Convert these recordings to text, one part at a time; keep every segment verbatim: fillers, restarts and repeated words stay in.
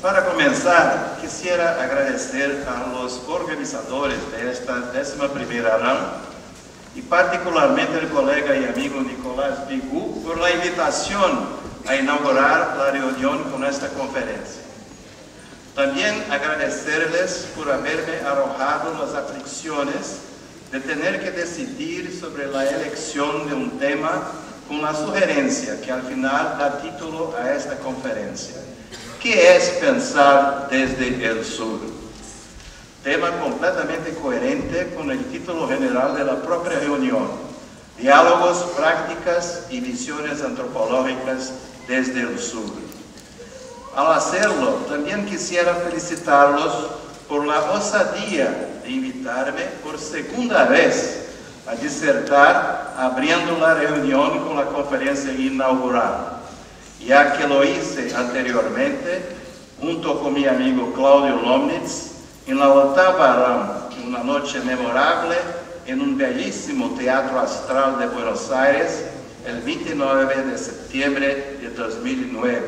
Para comenzar, quisiera agradecer a los organizadores de esta décima primera RAM y particularmente al colega y amigo Nicolás Bigu por la invitación a inaugurar la reunión con esta conferencia. También agradecerles por haberme arrojado las aflicciones de tener que decidir sobre la elección de un tema con la sugerencia que al final da título a esta conferencia. ¿Qué es pensar desde el sur? Tema completamente coherente con el título general de la propia reunión: Diálogos, prácticas y visiones antropológicas desde el sur. Al hacerlo, también quisiera felicitarlos por la osadía de invitarme por segunda vez a disertar abriendo la reunión con la conferencia inaugural, ya que lo hice anteriormente junto con mi amigo Claudio Lomnitz en la octava RAM, una noche memorable en un bellísimo Teatro Astral de Buenos Aires el veintinueve de septiembre de dos mil nueve.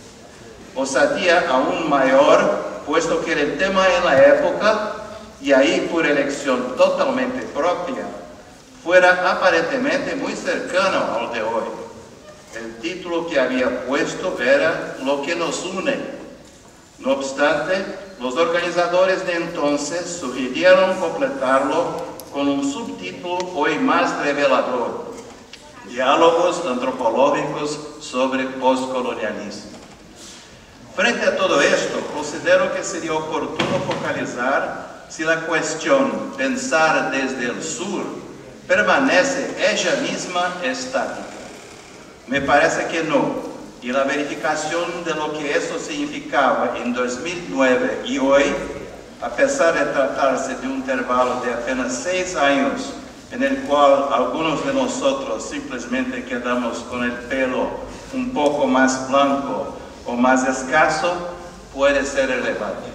Osadía aún mayor, puesto que el tema en la época, y ahí por elección totalmente propia, fuera aparentemente muy cercano al de hoy. El título que había puesto era Lo que nos une. No obstante, los organizadores de entonces sugirieron completarlo con un subtítulo hoy más revelador: Diálogos antropológicos sobre postcolonialismo. Frente a todo esto, considero que sería oportuno focalizar si la cuestión pensar desde el sur permanece ella misma estática. Me parece que no, y la verificación de lo que eso significaba en dos mil nueve y hoy, a pesar de tratarse de un intervalo de apenas seis años, en el cual algunos de nosotros simplemente quedamos con el pelo un poco más blanco o más escaso, puede ser relevante.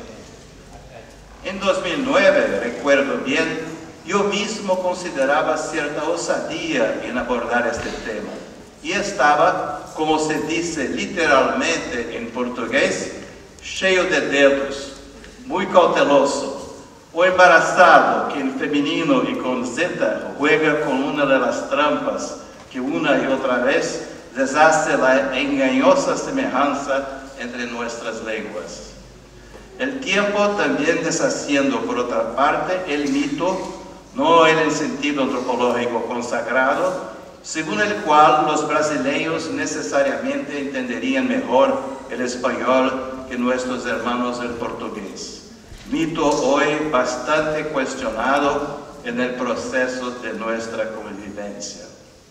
En dos mil nueve, recuerdo bien, yo mismo consideraba cierta osadía en abordar este tema. Y estaba, como se dice literalmente en portugués, cheio de dedos, muy cauteloso, o embarazado, que en femenino y con Z juega con una de las trampas que una y otra vez deshace la engañosa semejanza entre nuestras lenguas. El tiempo también deshaciendo, por otra parte, el mito, no en el sentido antropológico consagrado, según el cual los brasileños necesariamente entenderían mejor el español que nuestros hermanos el portugués. Mito hoy bastante cuestionado en el proceso de nuestra convivencia.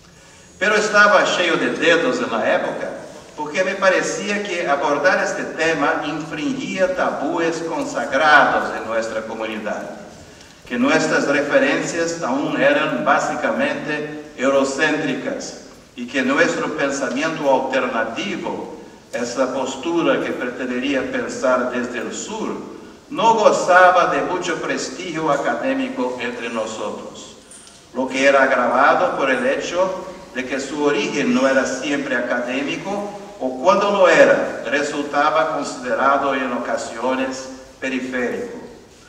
Pero estaba cheio de dedos en la época porque me parecía que abordar este tema infringía tabúes consagrados en nuestra comunidad, que nuestras referencias aún eran básicamente eurocéntricas y que nuestro pensamiento alternativo, esa postura que pretendería pensar desde el sur, no gozaba de mucho prestigio académico entre nosotros, lo que era agravado por el hecho de que su origen no era siempre académico o cuando lo era, resultaba considerado en ocasiones periférico,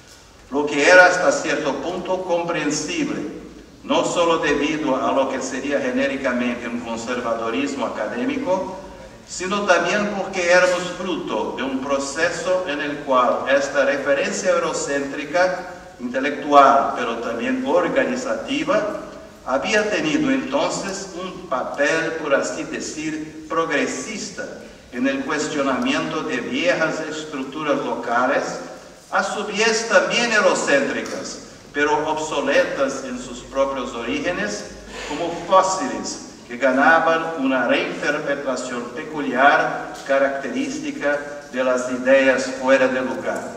lo que era hasta cierto punto comprensible, no solo debido a lo que sería genéricamente un conservadorismo académico, sino también porque éramos fruto de un proceso en el cual esta referencia eurocéntrica, intelectual, pero también organizativa, había tenido entonces un papel, por así decir, progresista en el cuestionamiento de viejas estructuras locales, a su vez también eurocéntricas, pero obsoletas en sus propios orígenes, como fósiles que ganaban una reinterpretación peculiar, característica de las ideas fuera de lugar.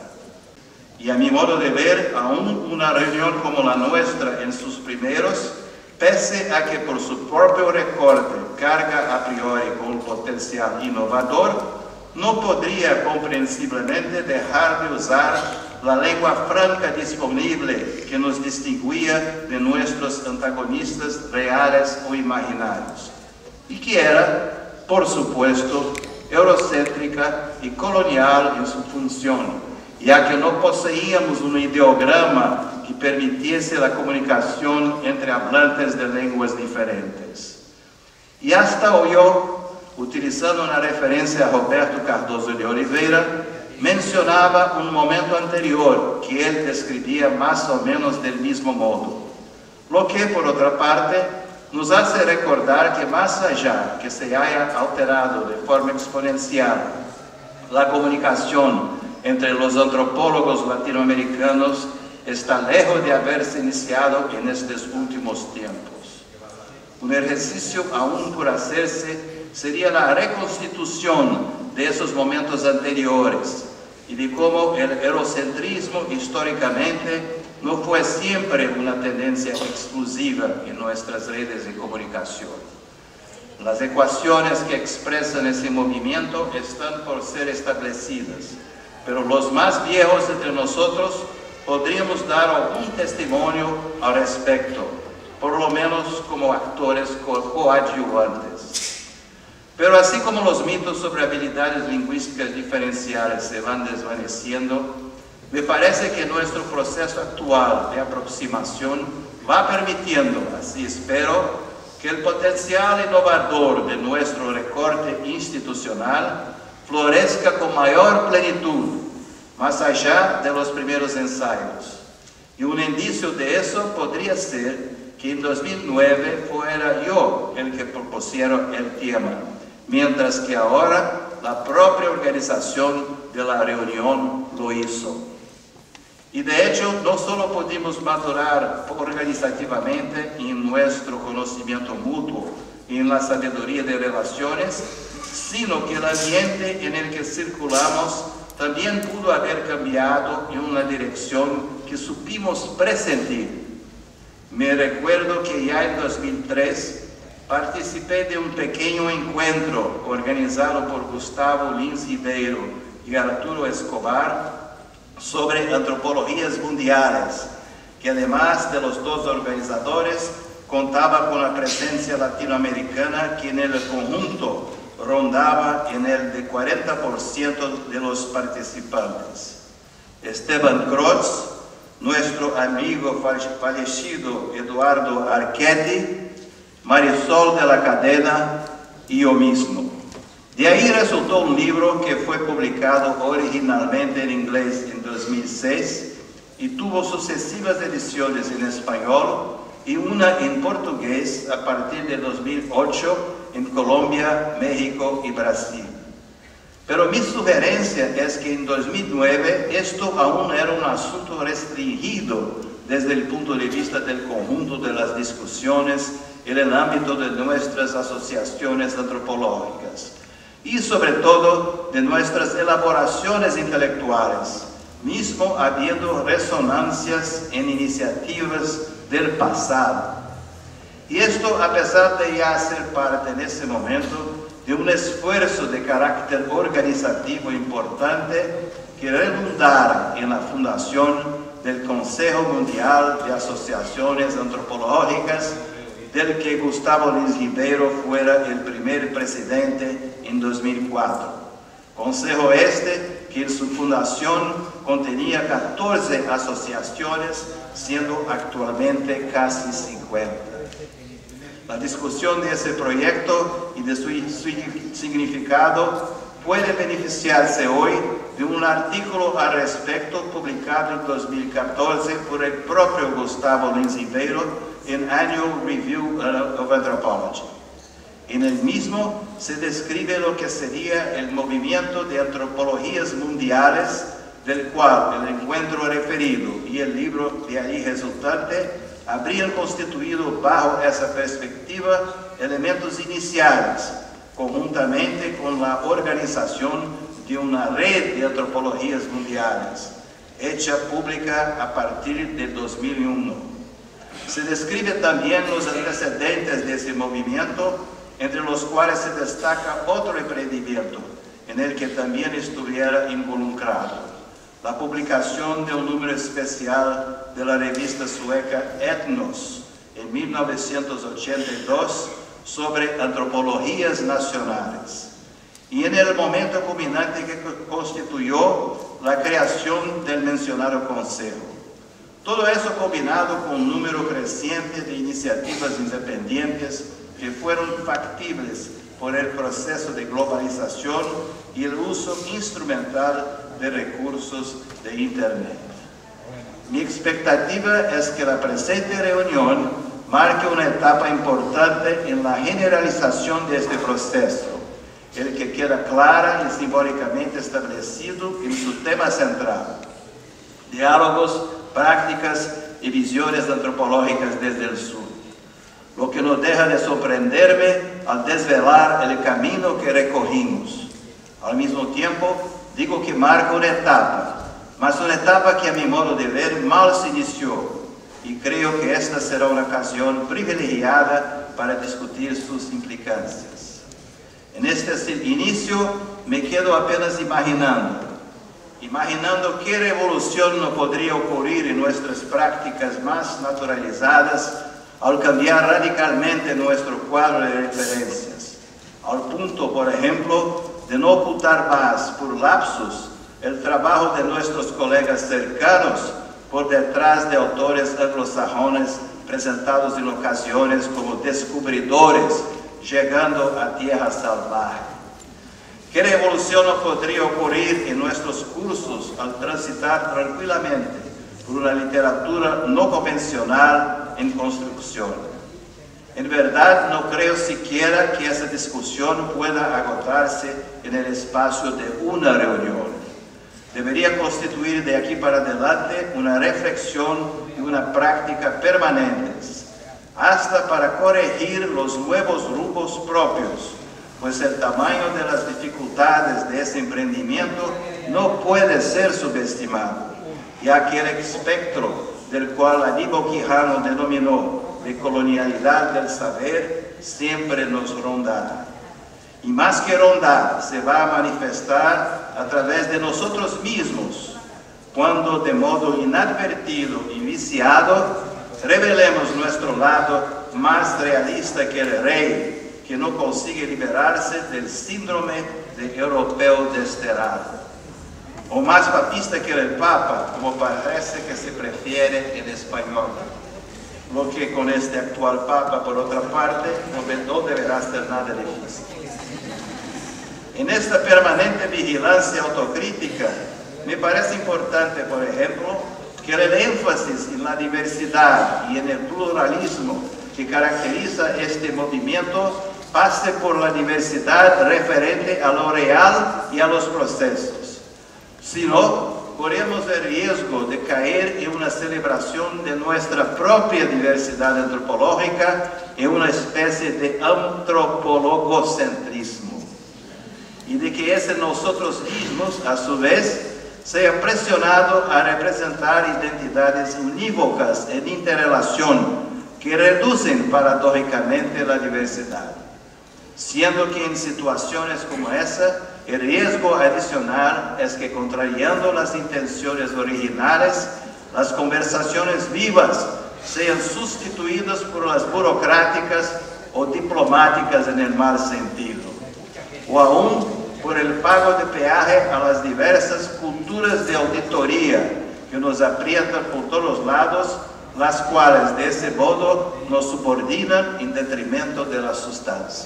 Y a mi modo de ver, aún una reunión como la nuestra en sus primeros, pese a que por su propio recorte carga a priori con un potencial innovador, no podría comprensiblemente dejar de usar la lengua franca disponible que nos distinguía de nuestros antagonistas reales o imaginarios, y que era, por supuesto, eurocéntrica y colonial en su función, ya que no poseíamos un ideograma que permitiese la comunicación entre hablantes de lenguas diferentes. Y hasta oyó, utilizando una referencia a Roberto Cardoso de Oliveira, mencionaba un momento anterior que él describía más o menos del mismo modo. Lo que, por otra parte, nos hace recordar que más allá que se haya alterado de forma exponencial la comunicación entre los antropólogos latinoamericanos, está lejos de haberse iniciado en estos últimos tiempos. Un ejercicio aún por hacerse sería la reconstitución de esos momentos anteriores y de cómo el eurocentrismo históricamente no fue siempre una tendencia exclusiva en nuestras redes de comunicación. Las ecuaciones que expresan ese movimiento están por ser establecidas, pero los más viejos entre nosotros podríamos dar algún testimonio al respecto, por lo menos como actores co- coadjuvantes. Pero así como los mitos sobre habilidades lingüísticas diferenciales se van desvaneciendo, me parece que nuestro proceso actual de aproximación va permitiendo, así espero, que el potencial innovador de nuestro recorte institucional florezca con mayor plenitud, más allá de los primeros ensayos. Y un indicio de eso podría ser que en dos mil nueve fuera yo el que propusiera el tema, mientras que ahora la propia organización de la reunión lo hizo. Y de hecho, no solo pudimos madurar organizativamente en nuestro conocimiento mutuo y en la sabiduría de relaciones, sino que el ambiente en el que circulamos también pudo haber cambiado en una dirección que supimos presentir. Me recuerdo que ya en dos mil tres participé de un pequeño encuentro organizado por Gustavo Lins Ribeiro y Arturo Escobar sobre antropologías mundiales, que además de los dos organizadores contaba con la presencia latinoamericana que en el conjunto rondaba en el de cuarenta por ciento de los participantes. Esteban Crotz, nuestro amigo fallecido Eduardo Archetti, Marisol de la Cadena y yo mismo. De ahí resultó un libro que fue publicado originalmente en inglés en dos mil seis y tuvo sucesivas ediciones en español y una en portugués a partir de dos mil ocho en Colombia, México y Brasil. Pero mi sugerencia es que en dos mil nueve esto aún era un asunto restringido desde el punto de vista del conjunto de las discusiones en el ámbito de nuestras asociaciones antropológicas y sobre todo de nuestras elaboraciones intelectuales, mismo habiendo resonancias en iniciativas del pasado. Y esto a pesar de ya ser parte en ese momento de un esfuerzo de carácter organizativo importante que redundara en la fundación del Consejo Mundial de Asociaciones Antropológicas, del que Gustavo Lins Ribeiro fuera el primer presidente en dos mil cuatro. Consejo este que en su fundación contenía catorce asociaciones, siendo actualmente casi cincuenta. La discusión de ese proyecto y de su significado puede beneficiarse hoy de un artículo al respecto publicado en dos mil catorce por el propio Gustavo Lins Ribeiro en Annual Review of Anthropology. En el mismo se describe lo que sería el movimiento de antropologías mundiales, del cual el encuentro referido y el libro de allí resultante habrían constituido bajo esa perspectiva elementos iniciales, conjuntamente con la organización de una red de antropologías mundiales, hecha pública a partir de dos mil uno. Se describe también los antecedentes de ese movimiento, entre los cuales se destaca otro emprendimiento, en el que también estuviera involucrado, la publicación de un número especial de la revista sueca Ethnos, en mil novecientos ochenta y dos, sobre antropologías nacionales. y en el momento culminante que constituyó la creación del mencionado Consejo. Todo eso combinado con un número creciente de iniciativas independientes que fueron factibles por el proceso de globalización y el uso instrumental de recursos de Internet. Mi expectativa es que la presente reunión marque una etapa importante en la generalización de este proceso, el que queda clara y simbólicamente establecido en su tema central: diálogos, prácticas y visiones antropológicas desde el sur. Lo que no deja de sorprenderme al desvelar el camino que recorrimos. Al mismo tiempo, digo que marca una etapa, mas una etapa que a mi modo de ver mal se inició, y creo que esta será una ocasión privilegiada para discutir sus implicancias. En este inicio me quedo apenas imaginando, imaginando qué revolución no podría ocurrir en nuestras prácticas más naturalizadas al cambiar radicalmente nuestro cuadro de referencias, al punto, por ejemplo, de no ocultar más por lapsos el trabajo de nuestros colegas cercanos por detrás de autores anglosajones presentados en ocasiones como descubridores llegando a tierra salvaje. ¿Qué revolución no podría ocurrir en nuestros cursos al transitar tranquilamente por una literatura no convencional en construcción? En verdad, no creo siquiera que esa discusión pueda agotarse en el espacio de una reunión. Debería constituir de aquí para adelante una reflexión y una práctica permanentes, hasta para corregir los nuevos rumbos propios, pues el tamaño de las dificultades de ese emprendimiento no puede ser subestimado, ya que el espectro del cual Aníbal Quijano denominó de colonialidad del saber siempre nos rondará. Y más que rondar, se va a manifestar a través de nosotros mismos, cuando de modo inadvertido y viciado revelemos nuestro lado más realista que el rey, que no consigue liberarse del síndrome de europeo desterrado, o más papista que el Papa, como parece que se prefiere en español, lo que con este actual Papa, por otra parte, no deberá ser nada difícil. En esta permanente vigilancia autocrítica, me parece importante, por ejemplo, que el énfasis en la diversidad y en el pluralismo que caracteriza este movimiento pase por la diversidad referente a lo real y a los procesos. Si no, corremos el riesgo de caer en una celebración de nuestra propia diversidad antropológica en una especie de antropologocentrismo, y de que ese nosotros mismos, a su vez, sea presionado a representar identidades unívocas en interrelación que reducen paradójicamente la diversidad, siendo que en situaciones como esa, el riesgo adicional es que, contrariando las intenciones originales, las conversaciones vivas sean sustituidas por las burocráticas o diplomáticas en el mal sentido, o aún por el pago de peaje a las diversas culturas de auditoría que nos aprietan por todos lados, las cuales de ese modo nos subordinan en detrimento de la sustancia.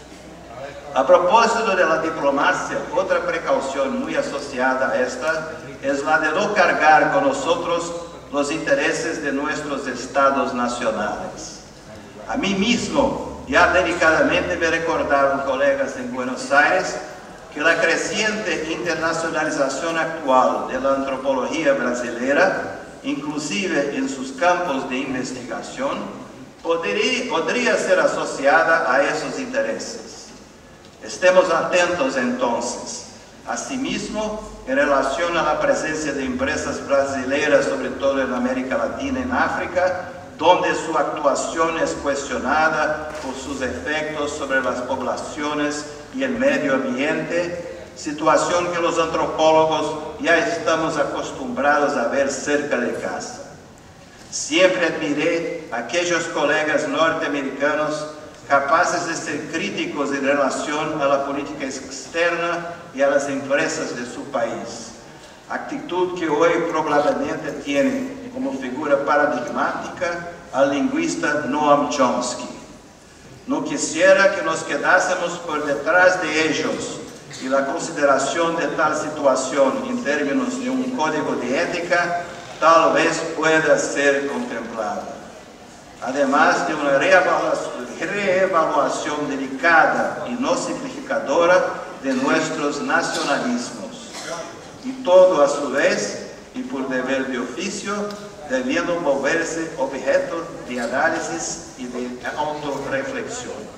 A propósito de la diplomacia, otra precaución muy asociada a esta es la de no cargar con nosotros los intereses de nuestros estados nacionales. A mí mismo, ya delicadamente me recordaron colegas en Buenos Aires que la creciente internacionalización actual de la antropología brasileña, inclusive en sus campos de investigación, podría, podría ser asociada a esos intereses. Estemos atentos entonces. Asimismo, en relación a la presencia de empresas brasileñas, sobre todo en América Latina y en África, donde su actuación es cuestionada por sus efectos sobre las poblaciones y el medio ambiente, situación que los antropólogos ya estamos acostumbrados a ver cerca de casa. Siempre admiré a aquellos colegas norteamericanos capaces de ser críticos en relación a la política externa y a las empresas de su país. Actitud que hoy probablemente tiene como figura paradigmática al lingüista Noam Chomsky. No quisiera que nos quedásemos por detrás de ellos, y la consideración de tal situación en términos de un código de ética tal vez pueda ser contemplada. Además de una reevaluación, reevaluación delicada y no simplificadora de nuestros nacionalismos. Y todo a su vez, y por deber de oficio, debiendo volverse objeto de análisis y de autorreflexión.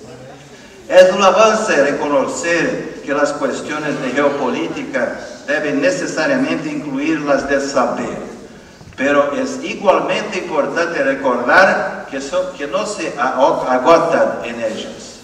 Es un avance reconocer que las cuestiones de geopolítica deben necesariamente incluir las del saber, pero es igualmente importante recordar que, so, que no se agotan en ellas.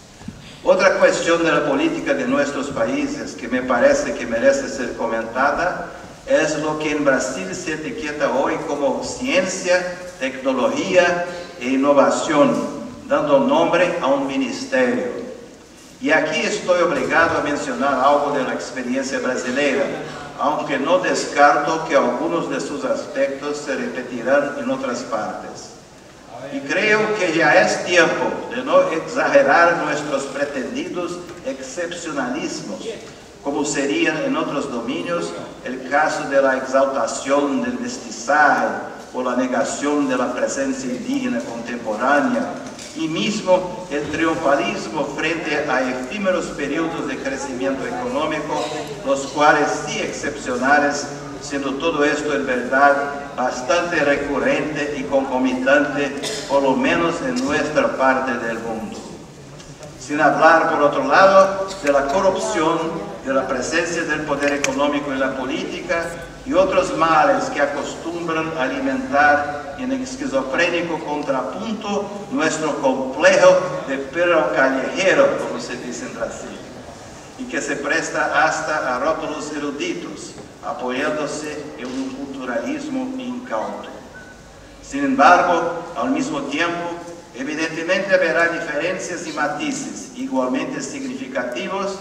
Otra cuestión de la política de nuestros países que me parece que merece ser comentada es lo que en Brasil se etiqueta hoy como ciencia, tecnología e innovación, dando nombre a un ministerio. Y aquí estoy obligado a mencionar algo de la experiencia brasileña, aunque no descarto que algunos de sus aspectos se repetirán en otras partes. Y creo que ya es tiempo de no exagerar nuestros pretendidos excepcionalismos, como serían en otros dominios el caso de la exaltación del mestizaje o la negación de la presencia indígena contemporánea, y mismo el triunfalismo frente a efímeros periodos de crecimiento económico, los cuales sí excepcionales, siendo todo esto en verdad bastante recurrente y concomitante, por lo menos en nuestra parte del mundo. Sin hablar, por otro lado, de la corrupción, de la presencia del poder económico en la política y otros males que acostumbran a alimentar en esquizofrénico contrapunto nuestro complejo de perro callejero, como se dice en Brasil, y que se presta hasta a rótulos eruditos, apoyándose en un culturalismo incauto. Sin embargo, al mismo tiempo, evidentemente habrá diferencias y matices igualmente significativos,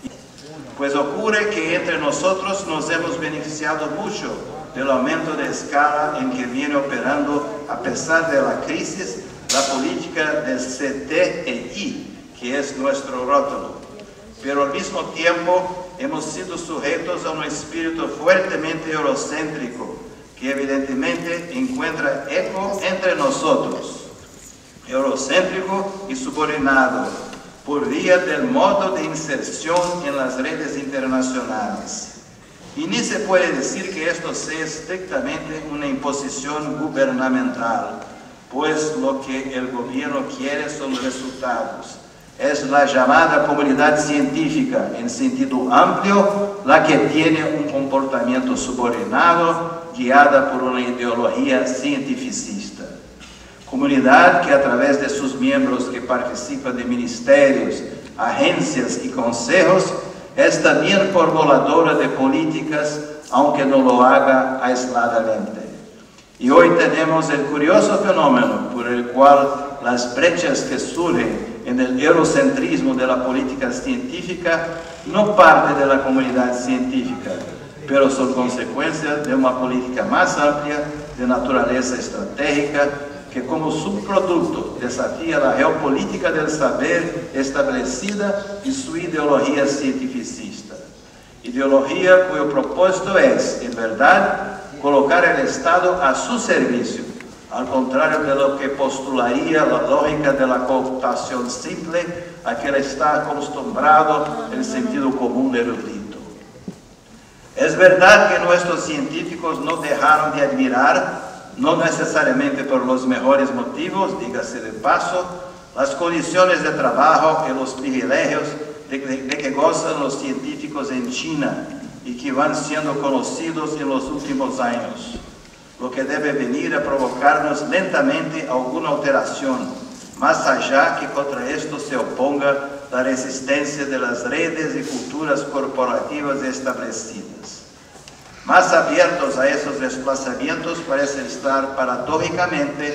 pues ocurre que entre nosotros nos hemos beneficiado mucho del aumento de escala en que viene operando, a pesar de la crisis, la política del C T E I, que es nuestro rótulo. Pero al mismo tiempo hemos sido sujetos a un espíritu fuertemente eurocéntrico, que evidentemente encuentra eco entre nosotros, eurocéntrico y subordinado, por vía del modo de inserción en las redes internacionales. Y ni se puede decir que esto sea estrictamente una imposición gubernamental, pues lo que el gobierno quiere son resultados. Es la llamada comunidad científica, en sentido amplio, la que tiene un comportamiento subordinado, guiada por una ideología cientificista. Comunidad que a través de sus miembros que participan de ministerios, agencias y consejos, es también formuladora de políticas, aunque no lo haga aisladamente. Y hoy tenemos el curioso fenómeno por el cual las brechas que surgen en el eurocentrismo de la política científica no parten de la comunidad científica, pero son consecuencias de una política más amplia de naturaleza estratégica, que como subproducto desafía la geopolítica del saber establecida y su ideología cientificista. Ideología cuyo propósito es, en verdad, colocar el Estado a su servicio, al contrario de lo que postularía la lógica de la cooptación simple a que está acostumbrado el sentido común erudito. Es verdad que nuestros científicos no dejaron de admirar, no necesariamente por los mejores motivos, dígase de paso, las condiciones de trabajo y los privilegios de, de, de que gozan los científicos en China y que van siendo conocidos en los últimos años, lo que debe venir a provocarnos lentamente alguna alteración, más allá que contra esto se oponga la resistencia de las redes y culturas corporativas establecidas. Más abiertos a esos desplazamientos parecen estar paradójicamente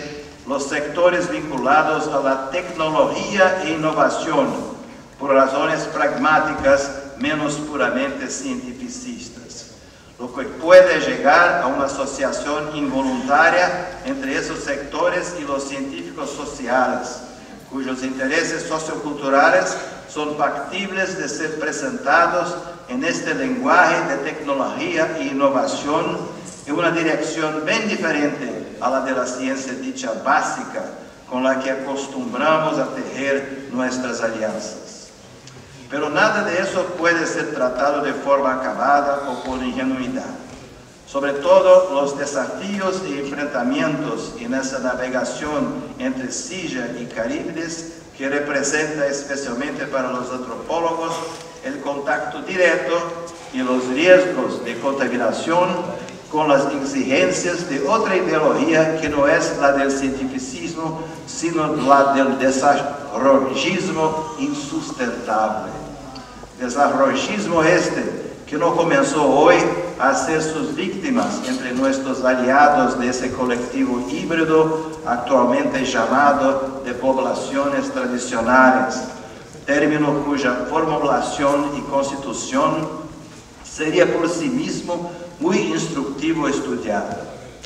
los sectores vinculados a la tecnología e innovación, por razones pragmáticas menos puramente cientificistas, lo que puede llegar a una asociación involuntaria entre esos sectores y los científicos sociales, cuyos intereses socioculturales son factibles de ser presentados en este lenguaje de tecnología e innovación en una dirección bien diferente a la de la ciencia dicha básica con la que acostumbramos a tejer nuestras alianzas. Pero nada de eso puede ser tratado de forma acabada o con ingenuidad. Sobre todo los desafíos y enfrentamientos en esa navegación entre Silla y Caríbides que representa especialmente para los antropólogos el contacto directo y los riesgos de contaminación con las exigencias de otra ideología que no es la del cientificismo, sino la del desarrollismo insustentable. Desarrollismo este que no comenzó hoy a ser sus víctimas entre nuestros aliados de ese colectivo híbrido actualmente llamado de poblaciones tradicionales, término cuya formulación y constitución sería por sí mismo muy instructivo estudiar.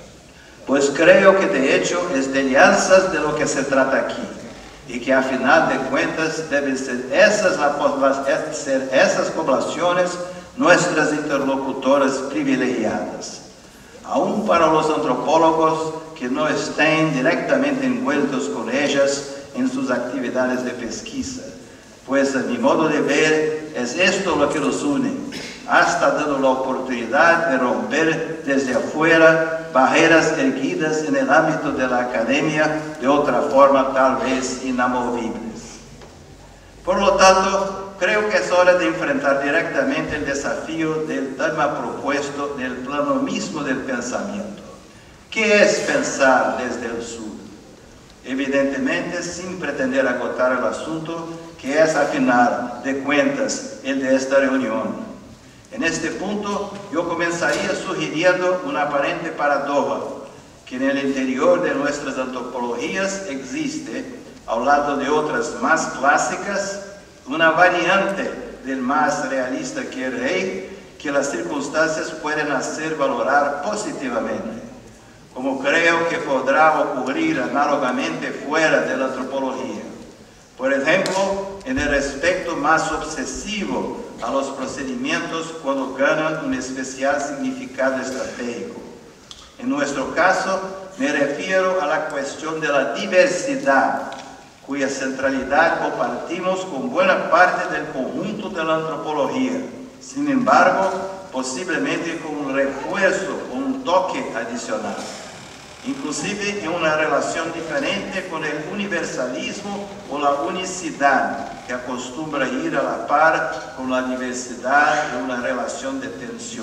Pues creo que de hecho es de alianzas de lo que se trata aquí, y que a final de cuentas deben ser esas, ser esas poblaciones nuestras interlocutoras privilegiadas. Aún para los antropólogos que no estén directamente envueltos con ellas en sus actividades de pesquisa, pues a mi modo de ver es esto lo que los une, hasta dando la oportunidad de romper desde afuera barreras erguidas en el ámbito de la academia de otra forma tal vez inamovibles. Por lo tanto, creo que es hora de enfrentar directamente el desafío del tema propuesto del plano mismo del pensamiento. ¿Qué es pensar desde el sur? Evidentemente, sin pretender agotar el asunto, que es, a final de cuentas, el de esta reunión. En este punto, yo comenzaría sugiriendo una aparente paradoja, que en el interior de nuestras antropologías existe, al lado de otras más clásicas, una variante del más realista que el rey, que las circunstancias pueden hacer valorar positivamente, como creo que podrá ocurrir análogamente fuera de la antropología. Por ejemplo, en el respecto más obsesivo a los procedimientos cuando ganan un especial significado estratégico. En nuestro caso, me refiero a la cuestión de la diversidad, cuya centralidad compartimos con buena parte del conjunto de la antropología. Sin embargo, posiblemente con un refuerzo o un toque adicional, inclusive en una relación diferente con el universalismo o la unicidad que acostumbra ir a la par con la diversidad en una relación de tensión.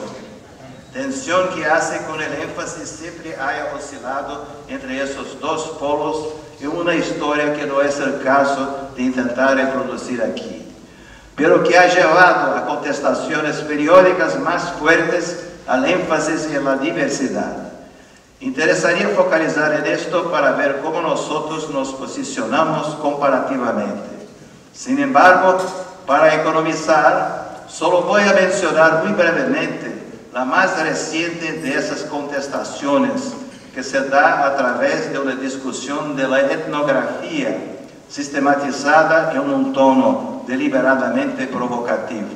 Tensión que hace con el énfasis siempre haya oscilado entre esos dos polos en una historia que no es el caso de intentar reproducir aquí, pero que ha llevado a contestaciones periódicas más fuertes al énfasis en la diversidad. Interesaría focalizar en esto para ver cómo nosotros nos posicionamos comparativamente. Sin embargo, para economizar, solo voy a mencionar muy brevemente la más reciente de esas contestaciones, que se da a través de una discusión de la etnografía, sistematizada en un tono deliberadamente provocativo.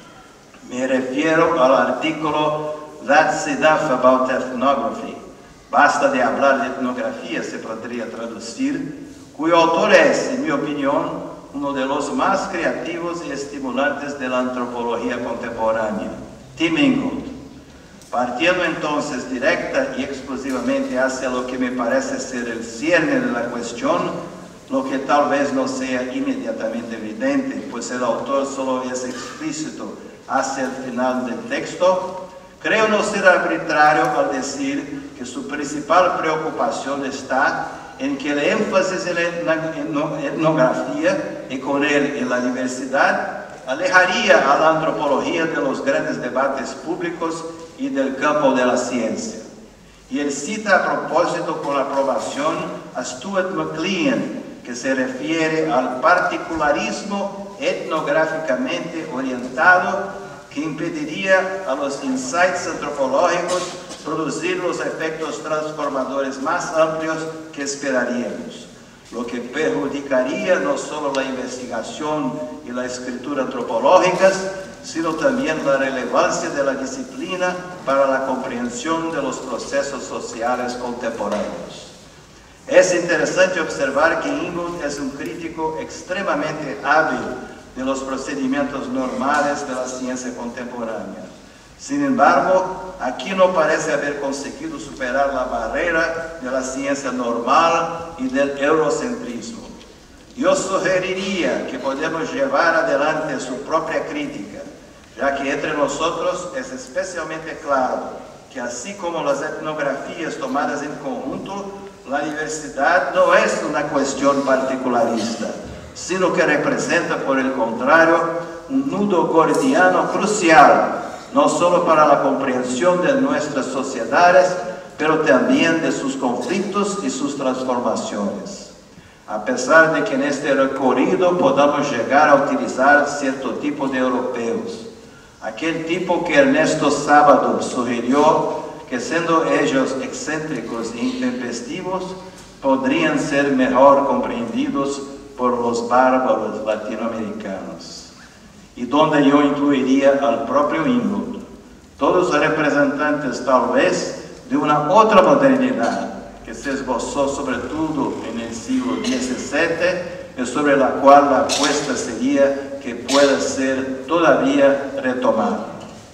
Me refiero al artículo That's Enough About Ethnography. Basta de hablar de etnografía, se podría traducir, cuyo autor es, en mi opinión, uno de los más creativos y estimulantes de la antropología contemporánea, Tim Ingold. Partiendo entonces directa y exclusivamente hacia lo que me parece ser el cierne de la cuestión, lo que tal vez no sea inmediatamente evidente, pues el autor solo es explícito hacia el final del texto, creo no ser arbitrario al decir que su principal preocupación está en que el énfasis en la etnografía y con él en la diversidad alejaría a la antropología de los grandes debates públicos y del campo de la ciencia. Y él cita a propósito con aprobación a Stuart McLean, que se refiere al particularismo etnográficamente orientado que impediría a los insights antropológicos producir los efectos transformadores más amplios que esperaríamos, lo que perjudicaría no solo la investigación y la escritura antropológicas, sino también la relevancia de la disciplina para la comprensión de los procesos sociales contemporáneos. Es interesante observar que Ingold es un crítico extremadamente hábil de los procedimientos normales de la ciencia contemporánea. Sin embargo, aquí no parece haber conseguido superar la barrera de la ciencia normal y del eurocentrismo. Yo sugeriría que podemos llevar adelante su propia crítica, ya que entre nosotros es especialmente claro que así como las etnografías tomadas en conjunto, la diversidad no es una cuestión particularista, sino que representa, por el contrario, un nudo gordiano crucial, no solo para la comprensión de nuestras sociedades, pero también de sus conflictos y sus transformaciones. A pesar de que en este recorrido podamos llegar a utilizar cierto tipo de europeos, aquel tipo que Ernesto Sábado sugirió que, siendo ellos excéntricos e intempestivos, podrían ser mejor comprendidos por los bárbaros latinoamericanos, y donde yo incluiría al propio Ingold, todos representantes tal vez de una otra modernidad que se esbozó sobre todo en el siglo diecisiete y sobre la cual la apuesta sería que pueda ser todavía retomada.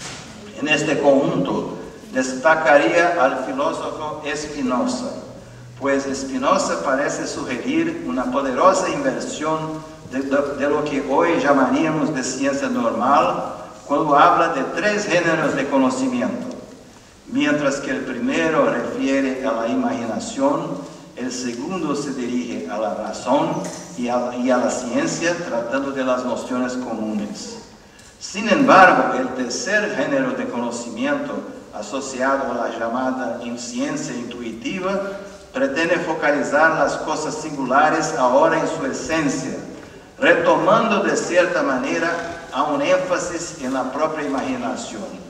En este conjunto destacaría al filósofo Spinoza, pues Spinoza parece sugerir una poderosa inversión de, de, de lo que hoy llamaríamos de ciencia normal, cuando habla de tres géneros de conocimiento. Mientras que el primero refiere a la imaginación, el segundo se dirige a la razón y a, y a la ciencia, tratando de las nociones comunes. Sin embargo, el tercer género de conocimiento, asociado a la llamada ciencia intuitiva, pretende focalizar las cosas singulares ahora en su esencia, retomando de cierta manera a un énfasis en la propia imaginación.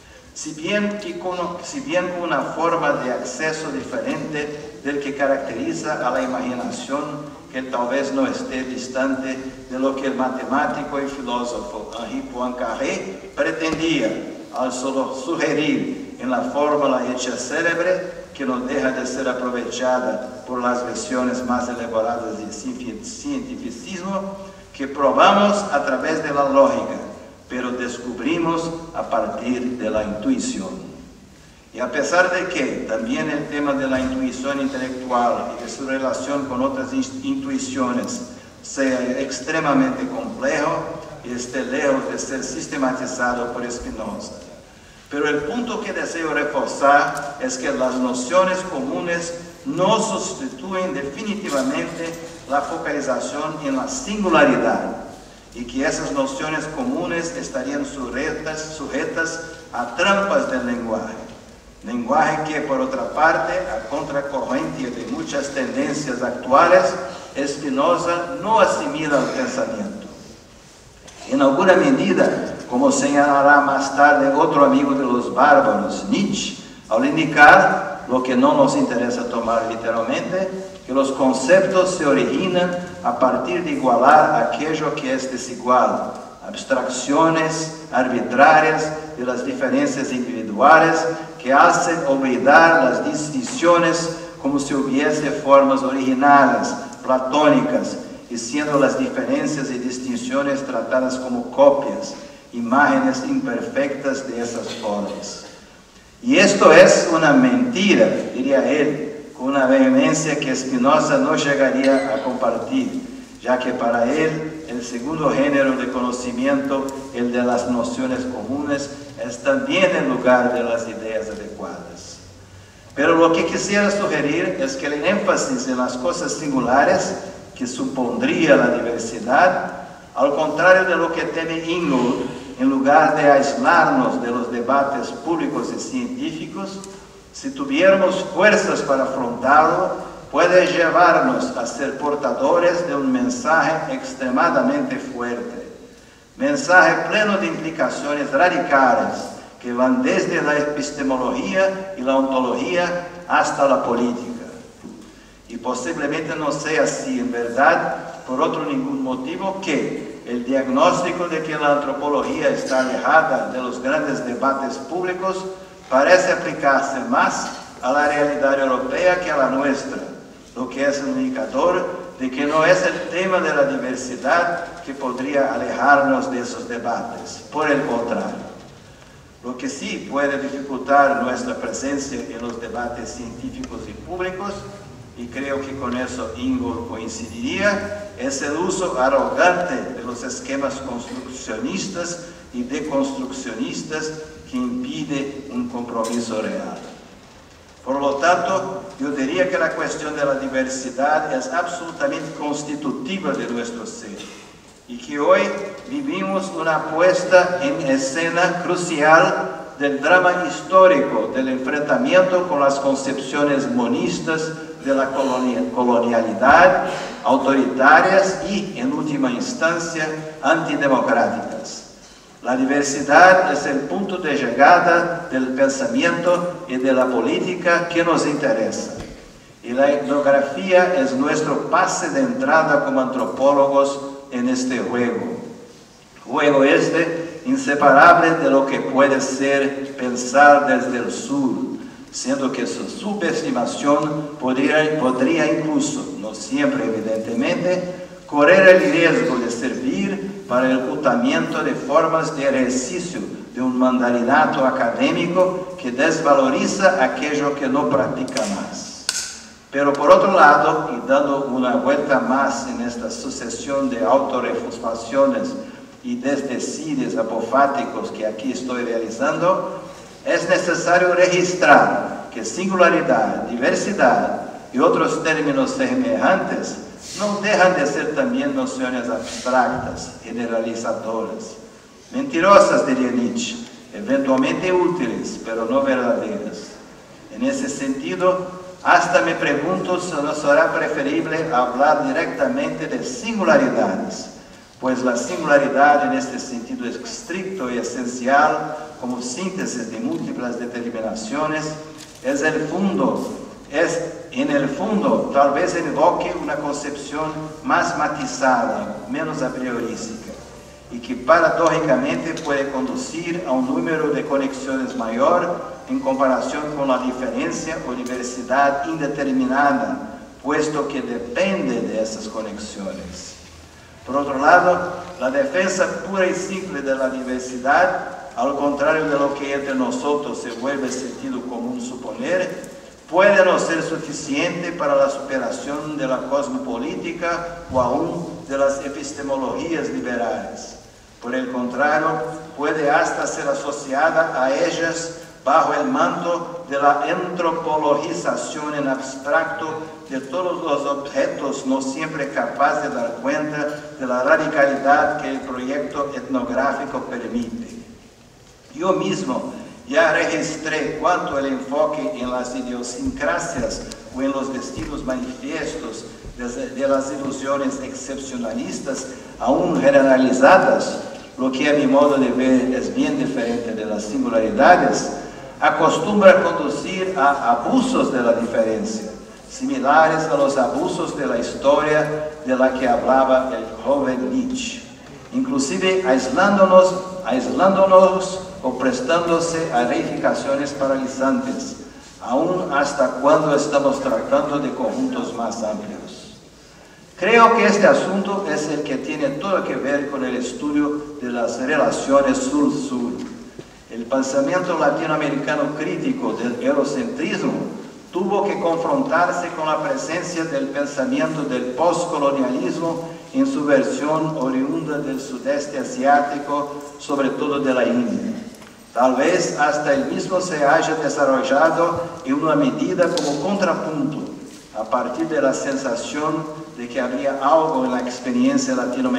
Si bien, que con, si bien con una forma de acceso diferente del que caracteriza a la imaginación, que tal vez no esté distante de lo que el matemático y filósofo Henri Poincaré pretendía al solo sugerir en la fórmula hecha célebre, que no deja de ser aprovechada por las versiones más elaboradas del cientificismo, que probamos a través de la lógica, pero descubrimos a partir de la intuición. Y a pesar de que también el tema de la intuición intelectual y de su relación con otras intuiciones sea extremadamente complejo y esté lejos de ser sistematizado por Spinoza. Pero el punto que deseo reforzar es que las nociones comunes no sustituyen definitivamente la focalización en la singularidad, y que esas nociones comunes estarían sujetas, sujetas a trampas del lenguaje. Lenguaje que, por otra parte, a contracorriente de muchas tendencias actuales, Spinoza no asimila al pensamiento. En alguna medida, como señalará más tarde otro amigo de los bárbaros, Nietzsche, al indicar, lo que no nos interesa tomar literalmente, que los conceptos se originan a partir de igualar aquello que es desigual, abstracciones arbitrarias de las diferencias individuales que hacen olvidar las distinciones como si hubiese formas originales, platónicas, y siendo las diferencias y distinciones tratadas como copias, imágenes imperfectas de esas formas. Y esto es una mentira, diría él, con una vehemencia que Spinoza no llegaría a compartir, ya que para él el segundo género de conocimiento, el de las nociones comunes, es también el lugar de las ideas adecuadas. Pero lo que quisiera sugerir es que el énfasis en las cosas singulares, que supondría la diversidad, al contrario de lo que teme Ingold, en lugar de aislarnos de los debates públicos y científicos, Si tuviéramos fuerzas para afrontarlo, puede llevarnos a ser portadores de un mensaje extremadamente fuerte. Mensaje pleno de implicaciones radicales que van desde la epistemología y la ontología hasta la política. Y posiblemente no sea así en verdad por otro ningún motivo que el diagnóstico de que la antropología está alejada de los grandes debates públicos parece aplicarse más a la realidad europea que a la nuestra, lo que es un indicador de que no es el tema de la diversidad que podría alejarnos de esos debates, por el contrario. Lo que sí puede dificultar nuestra presencia en los debates científicos y públicos, y creo que con eso Ingo coincidiría, es el uso arrogante de los esquemas construccionistas y deconstruccionistas que impide un compromiso real. Por lo tanto, yo diría que la cuestión de la diversidad es absolutamente constitutiva de nuestro ser y que hoy vivimos una puesta en escena crucial del drama histórico del enfrentamiento con las concepciones monistas de la colonialidad, autoritarias y, en última instancia, antidemocráticas. La diversidad es el punto de llegada del pensamiento y de la política que nos interesa. Y la etnografía es nuestro pase de entrada como antropólogos en este juego. Juego este inseparable de lo que puede ser pensar desde el sur, siendo que su subestimación podría, podría incluso, no siempre evidentemente, correr el riesgo de servir para el ocultamiento de formas de ejercicio de un mandarinato académico que desvaloriza aquello que no practica más. Pero por otro lado, y dando una vuelta más en esta sucesión de autorrefutaciones y desdecides apofáticos que aquí estoy realizando, es necesario registrar que singularidad, diversidad y otros términos semejantes no dejan de ser también nociones abstractas, generalizadoras, mentirosas, diría Nietzsche, eventualmente útiles, pero no verdaderas. En ese sentido, hasta me pregunto si no será preferible hablar directamente de singularidades, pues la singularidad en este sentido estricto y esencial, como síntesis de múltiples determinaciones, es el fondo, es en el fondo tal vez invoque una concepción más matizada, menos a priorística, y que paradójicamente puede conducir a un número de conexiones mayor en comparación con la diferencia o diversidad indeterminada, puesto que depende de esas conexiones. Por otro lado, la defensa pura y simple de la diversidad, al contrario de lo que entre nosotros se vuelve sentido común suponer, puede no ser suficiente para la superación de la cosmopolítica o aún de las epistemologías liberales. Por el contrario, puede hasta ser asociada a ellas bajo el manto de la antropologización en abstracto de todos los objetos, no siempre capaz de dar cuenta de la radicalidad que el proyecto etnográfico permite. Yo mismo ya registré cuánto el enfoque en las idiosincrasias o en los destinos manifiestos de, de las ilusiones excepcionalistas, aún generalizadas, lo que a mi modo de ver es bien diferente de las singularidades, acostumbra a conducir a abusos de la diferencia, similares a los abusos de la historia de la que hablaba el joven Nietzsche, inclusive aislándonos, aislándonos o prestándose a reificaciones paralizantes, aún hasta cuando estamos tratando de conjuntos más amplios. Creo que este asunto es el que tiene todo que ver con el estudio de las relaciones sur-sur. El pensamiento latinoamericano crítico del eurocentrismo tuvo que confrontarse con la presencia del pensamiento del postcolonialismo en su versión oriunda del sudeste asiático, sobre todo de la India. Tal vez hasta el mismo se haya desarrollado en una medida como contrapunto, a partir de la sensación de que había algo en la experiencia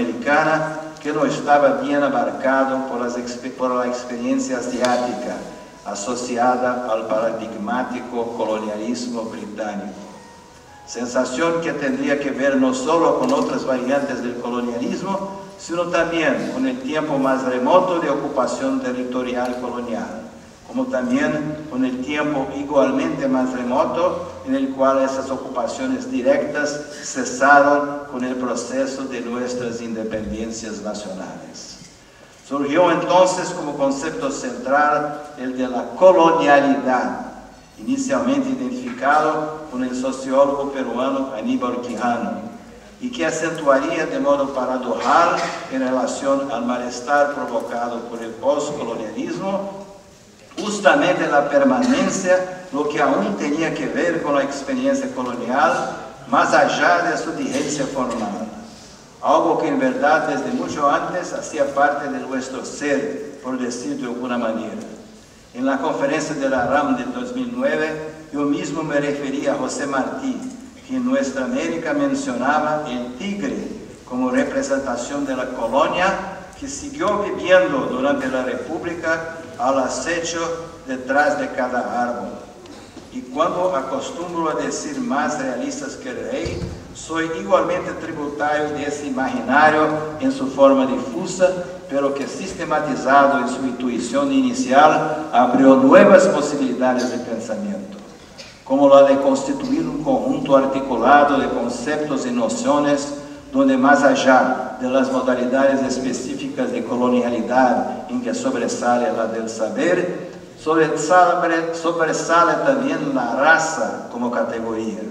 latinoamericana que no estaba bien abarcado por, las, por la experiencia asiática, asociada al paradigmático colonialismo británico. Sensación que tendría que ver no solo con otras variantes del colonialismo, sino también con el tiempo más remoto de ocupación territorial colonial, como también con el tiempo igualmente más remoto en el cual esas ocupaciones directas cesaron con el proceso de nuestras independencias nacionales. Surgió entonces como concepto central el de la colonialidad, inicialmente identificado con el sociólogo peruano Aníbal Quijano, y que acentuaría de modo paradojal en relación al malestar provocado por el postcolonialismo, justamente la permanencia, lo que aún tenía que ver con la experiencia colonial, más allá de su vigencia formal. Algo que en verdad desde mucho antes hacía parte de nuestro ser, por decir de alguna manera. En la conferencia de la RAM de dos mil nueve, yo mismo me refería a José Martí, que en Nuestra América mencionaba el tigre como representación de la colonia que siguió viviendo durante la República al acecho detrás de cada árbol. Y cuando acostumbro a decir más realistas que el rey, soy igualmente tributario de ese imaginario en su forma difusa, pero que sistematizado en su intuición inicial abrió nuevas posibilidades de pensamiento, como la de constituir un conjunto articulado de conceptos y nociones donde más allá de las modalidades específicas de colonialidad en que sobresale la del saber, sobresale, sobresale también la raza como categoría.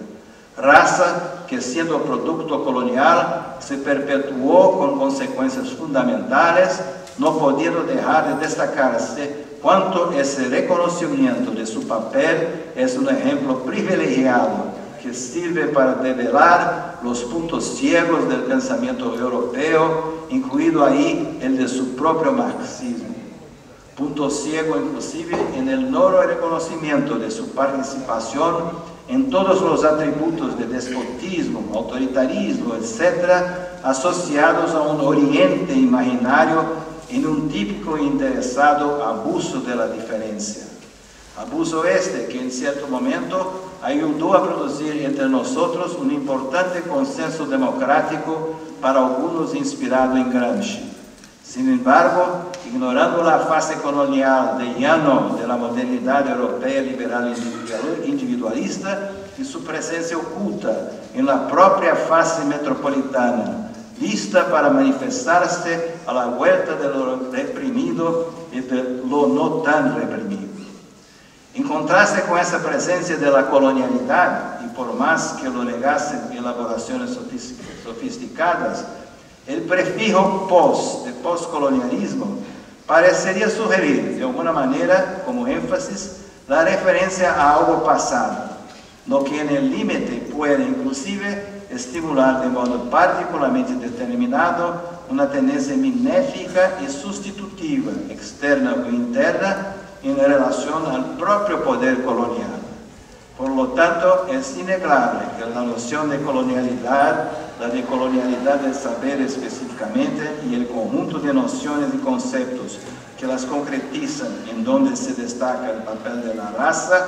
Raza que siendo producto colonial se perpetuó con consecuencias fundamentales, no pudiendo dejar de destacarse cuanto ese reconocimiento de su papel es un ejemplo privilegiado que sirve para develar los puntos ciegos del pensamiento europeo, incluido ahí el de su propio marxismo. Punto ciego inclusive en el no reconocimiento de su participación en todos los atributos de despotismo, autoritarismo, etcétera, asociados a un oriente imaginario en un típico e interesado abuso de la diferencia. Abuso este que en cierto momento ayudó a producir entre nosotros un importante consenso democrático, para algunos inspirado en Gramsci. Sin embargo, ignorando la fase colonial de llano de la modernidad europea liberal individualista y su presencia oculta en la propia fase metropolitana, lista para manifestarse a la vuelta de lo reprimido y de lo no tan reprimido. En contraste con esa presencia de la colonialidad, y por más que lo negasen elaboraciones sofisticadas, el prefijo post, de postcolonialismo, parecería sugerir, de alguna manera, como énfasis, la referencia a algo pasado, lo que en el límite puede inclusive estimular de modo particularmente determinado una tendencia mimética y sustitutiva, externa o interna, en relación al propio poder colonial. Por lo tanto, es innegable que la noción de colonialidad, la de colonialidad del saber específicamente, y el conjunto de nociones y conceptos que las concretizan en donde se destaca el papel de la raza,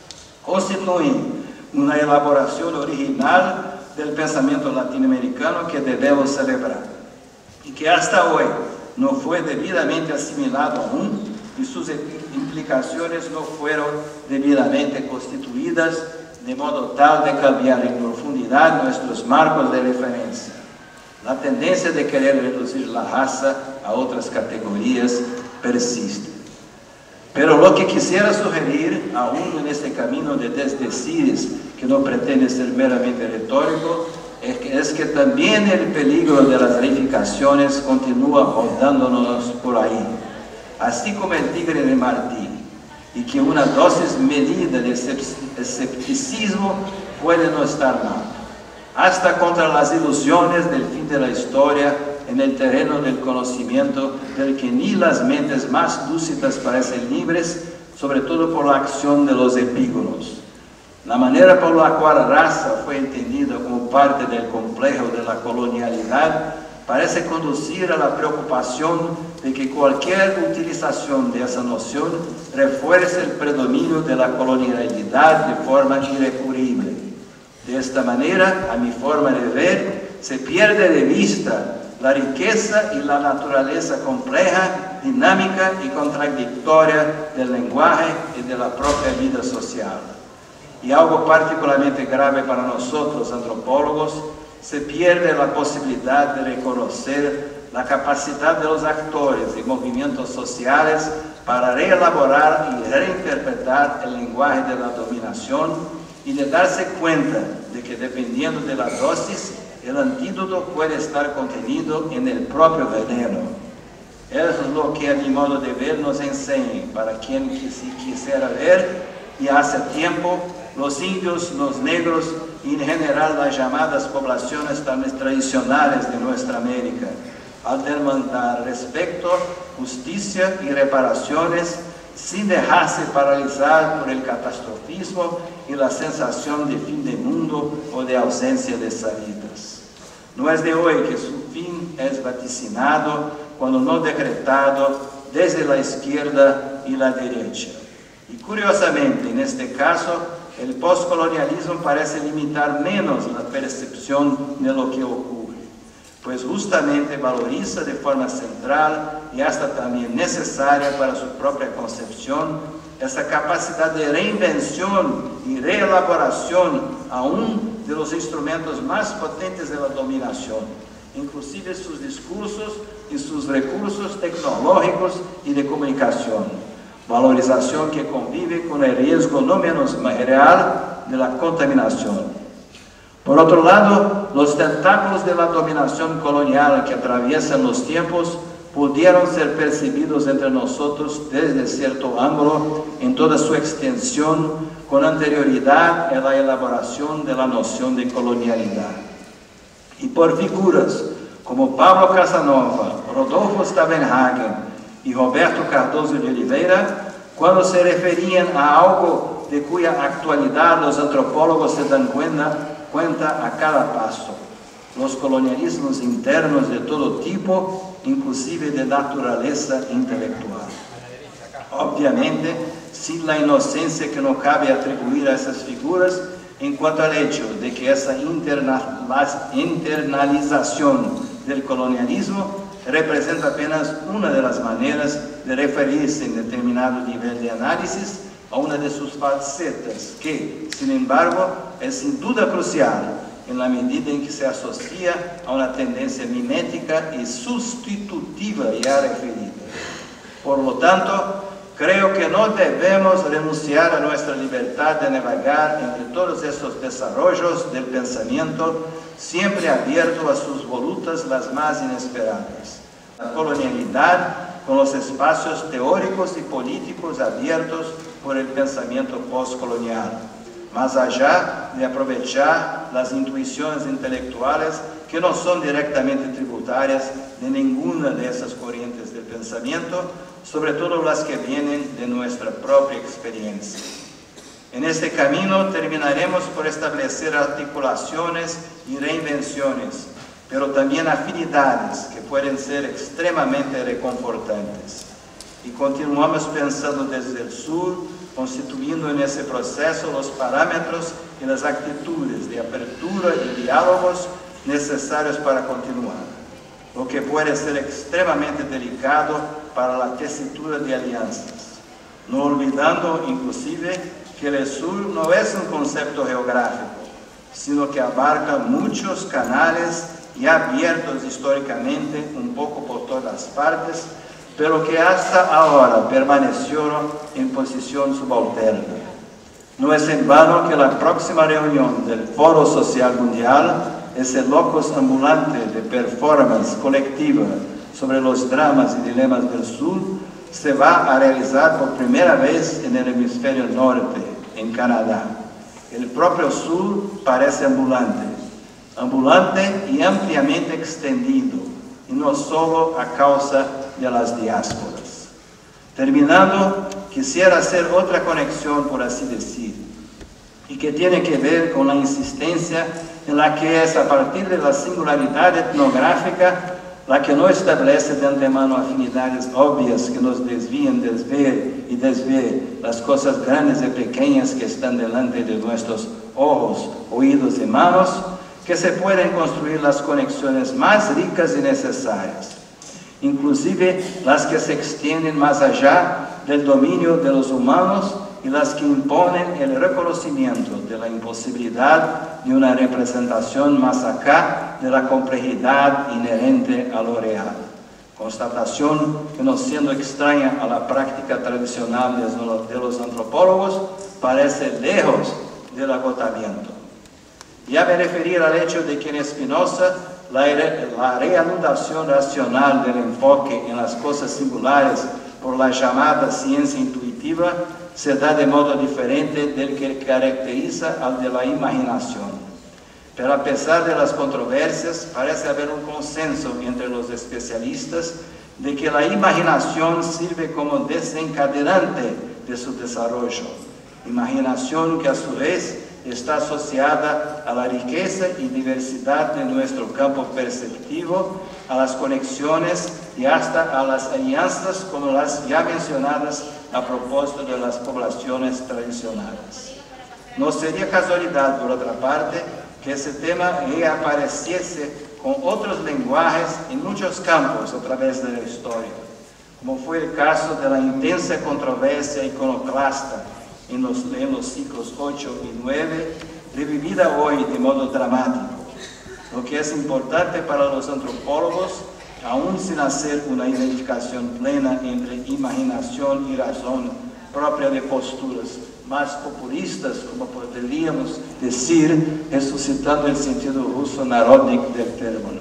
constituyen una elaboración original del pensamiento latinoamericano que debemos celebrar, y que hasta hoy no fue debidamente asimilado aún, y sus implicaciones no fueron debidamente constituidas de modo tal de cambiar en profundidad nuestros marcos de referencia. La tendencia de querer reducir la raza a otras categorías persiste. Pero lo que quisiera sugerir, aún en este camino de desdecires que no pretende ser meramente retórico, es que, es que también el peligro de las reificaciones continúa rondándonos por ahí, así como el tigre de Martí, y que una dosis medida de escepticismo puede no estar mal, hasta contra las ilusiones del fin de la historia en el terreno del conocimiento, del que ni las mentes más lúcidas parecen libres, sobre todo por la acción de los epígonos. La manera por la cual la raza fue entendida como parte del complejo de la colonialidad parece conducir a la preocupación de que cualquier utilización de esa noción refuerce el predominio de la colonialidad de forma irrecurrible. De esta manera, a mi forma de ver, se pierde de vista la riqueza y la naturaleza compleja, dinámica y contradictoria del lenguaje y de la propia vida social. Y algo particularmente grave para nosotros, antropólogos, se pierde la posibilidad de reconocer la capacidad de los actores y movimientos sociales para reelaborar y reinterpretar el lenguaje de la dominación y de darse cuenta de que dependiendo de la dosis, el antídoto puede estar contenido en el propio veneno. Eso es lo que a mi modo de ver nos enseña para quien quisiera ver, y hace tiempo, los indios, los negros y en general las llamadas poblaciones tradicionales de nuestra América, al demandar respeto, justicia y reparaciones sin dejarse paralizar por el catastrofismo y la sensación de fin de mundo o de ausencia de salidas. No es de hoy que su fin es vaticinado, cuando no decretado, desde la izquierda y la derecha. Y curiosamente, en este caso, el postcolonialismo parece limitar menos la percepción de lo que ocurre, pues justamente valoriza de forma central y hasta también necesaria para su propia concepción esa capacidad de reinvención y reelaboración aún de los instrumentos más potentes de la dominación, inclusive sus discursos y sus recursos tecnológicos y de comunicación. Valorización que convive con el riesgo no menos real de la contaminación. Por otro lado, los tentáculos de la dominación colonial que atraviesan los tiempos pudieron ser percibidos entre nosotros desde cierto ángulo en toda su extensión con anterioridad a la elaboración de la noción de colonialidad. Y por figuras como Pablo Casanova, Rodolfo Stavenhagen y Roberto Cardoso de Oliveira, cuando se referían a algo de cuya actualidad los antropólogos se dan cuenta, cuenta a cada paso: los colonialismos internos de todo tipo, inclusive de naturaleza intelectual. Obviamente, sin la inocencia que no cabe atribuir a esas figuras en cuanto al hecho de que esa interna, internalización del colonialismo representa apenas una de las maneras de referirse en determinado nivel de análisis a una de sus facetas que, sin embargo, es sin duda crucial en la medida en que se asocia a una tendencia mimética y sustitutiva ya referida. Por lo tanto, creo que no debemos renunciar a nuestra libertad de navegar entre todos estos desarrollos del pensamiento, siempre abierto a sus volutas las más inesperadas. La colonialidad con los espacios teóricos y políticos abiertos por el pensamiento postcolonial, más allá de aprovechar las intuiciones intelectuales que no son directamente tributarias de ninguna de esas corrientes del pensamiento, sobre todo las que vienen de nuestra propia experiencia. En este camino terminaremos por establecer articulaciones y reinvenciones, pero también afinidades que pueden ser extremadamente reconfortantes. Y continuamos pensando desde el sur, constituyendo en ese proceso los parámetros y las actitudes de apertura y diálogos necesarios para continuar, lo que puede ser extremadamente delicado para la tesitura de alianzas, no olvidando inclusive que el sur no es un concepto geográfico, sino que abarca muchos canales ya abiertos históricamente un poco por todas partes, pero que hasta ahora permanecieron en posición subalterna. No es en vano que la próxima reunión del Foro Social Mundial, ese locus ambulante de performance colectiva sobre los dramas y dilemas del sur, se va a realizar por primera vez en el hemisferio norte, en Canadá. El propio sur parece ambulante, ambulante y ampliamente extendido, y no solo a causa de las diásporas. Terminando, quisiera hacer otra conexión, por así decir, y que tiene que ver con la insistencia en la que es a partir de la singularidad etnográfica la que no establece de antemano afinidades obvias que nos desvían de ver y desver las cosas grandes y pequeñas que están delante de nuestros ojos, oídos y manos, que se pueden construir las conexiones más ricas y necesarias, inclusive las que se extienden más allá del dominio de los humanos y las que imponen el reconocimiento de la imposibilidad de una representación más acá de la complejidad inherente a lo real. Constatación que, no siendo extraña a la práctica tradicional de los antropólogos, parece lejos del agotamiento. Ya me referí al hecho de que en Spinoza la, la reanudación racional del enfoque en las cosas singulares por la llamada ciencia intuitiva se da de modo diferente del que caracteriza al de la imaginación. Pero a pesar de las controversias, parece haber un consenso entre los especialistas de que la imaginación sirve como desencadenante de su desarrollo. Imaginación que a su vez está asociada a la riqueza y diversidad de nuestro campo perceptivo, a las conexiones y hasta a las alianzas como las ya mencionadas a propósito de las poblaciones tradicionales. No sería casualidad, por otra parte, que ese tema reapareciese con otros lenguajes en muchos campos a través de la historia, como fue el caso de la intensa controversia iconoclasta en los, en los siglos ocho y nueve, revivida hoy de modo dramático. Lo que es importante para los antropólogos, aún sin hacer una identificación plena entre imaginación y razón propia de posturas más populistas, como podríamos decir, resucitando el sentido ruso narodnik del término.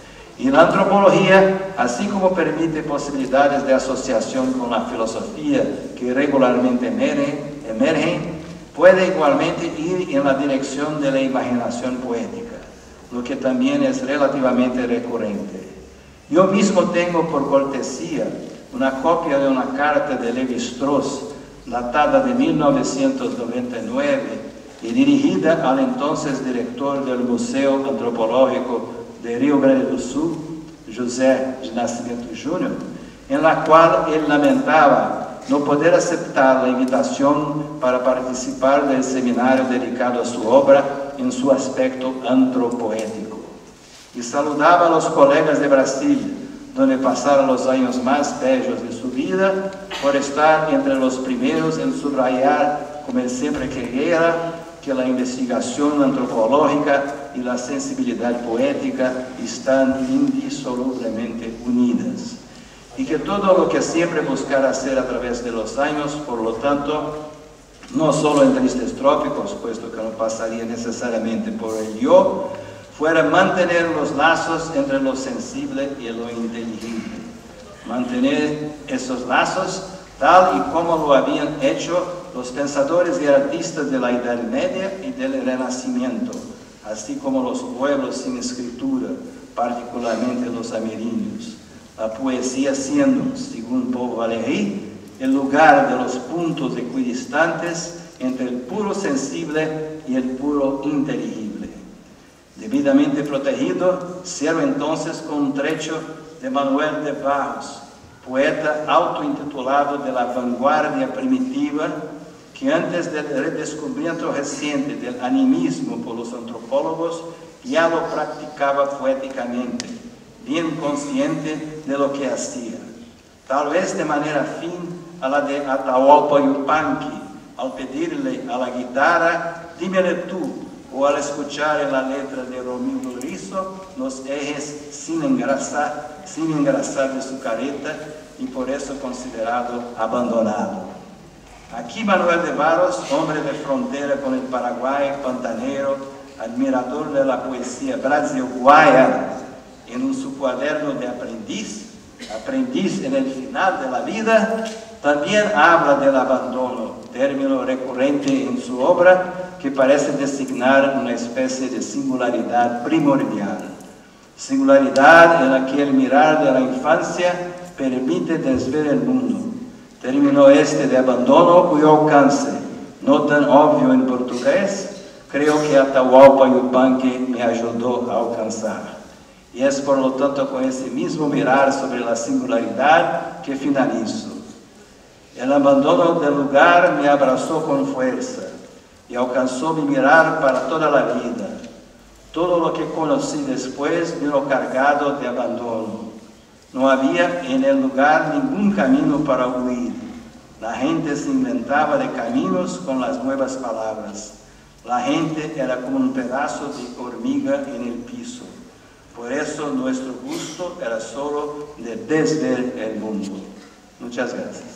Y la antropología, así como permite posibilidades de asociación con la filosofía que regularmente emergen, emergen, puede igualmente ir en la dirección de la imaginación poética, lo que también es relativamente recurrente. Yo mismo tengo por cortesía una copia de una carta de Lévi-Strauss, datada de mil novecientos noventa y nueve y dirigida al entonces director del Museo Antropológico de Rio Grande do Sul, José de Nascimento Júnior, en la cual él lamentaba no poder aceptar la invitación para participar del seminario dedicado a su obra en su aspecto antropoético. Y saludaba a los colegas de Brasil, donde pasaron los años más bellos de su vida, por estar entre los primeros en subrayar, como él siempre quería, que la investigación antropológica y la sensibilidad poética están indisolublemente unidas. Y que todo lo que siempre buscara hacer a través de los años, por lo tanto, no solo en tristes trópicos, puesto que no pasaría necesariamente por el yo, fuera mantener los lazos entre lo sensible y lo inteligible. Mantener esos lazos tal y como lo habían hecho los pensadores y artistas de la Edad Media y del Renacimiento, así como los pueblos sin escritura, particularmente los amerindios. La poesía siendo, según Paul Valéry, el lugar de los puntos equidistantes entre el puro sensible y el puro inteligible. Debidamente protegido, cierro entonces con un trecho de Manuel de Barros, poeta autointitulado de la vanguardia primitiva, que antes del redescubrimiento reciente del animismo por los antropólogos, ya lo practicaba poéticamente, bien consciente de lo que hacía. Tal vez de manera afín a la de Atahualpa Yupanqui, al pedirle a la guitarra, dímele tú, o al escuchar en la letra de Romildo Rizzo los ejes sin engrasar, sin engrasar de su careta y por eso considerado abandonado. Aquí Manuel de Barros, hombre de frontera con el Paraguay, pantanero, admirador de la poesía brasil-guaya, en un su cuaderno de aprendiz, aprendiz en el final de la vida, también habla del abandono, término recurrente en su obra que parece designar una especie de singularidad primordial. Singularidad en la que el mirar de la infancia permite desver el mundo. Término este de abandono cuyo alcance, no tan obvio en portugués, creo que Atahualpa Yupanqui me ayudó a alcanzar. Y es por lo tanto con ese mismo mirar sobre la singularidad que finalizo. El abandono del lugar me abrazó con fuerza y alcanzó mi mirar para toda la vida. Todo lo que conocí después vino cargado de abandono. No había en el lugar ningún camino para huir. La gente se inventaba de caminos con las nuevas palabras. La gente era como un pedazo de hormiga en el piso. Por eso nuestro gusto era solo de desver el mundo. Muchas gracias.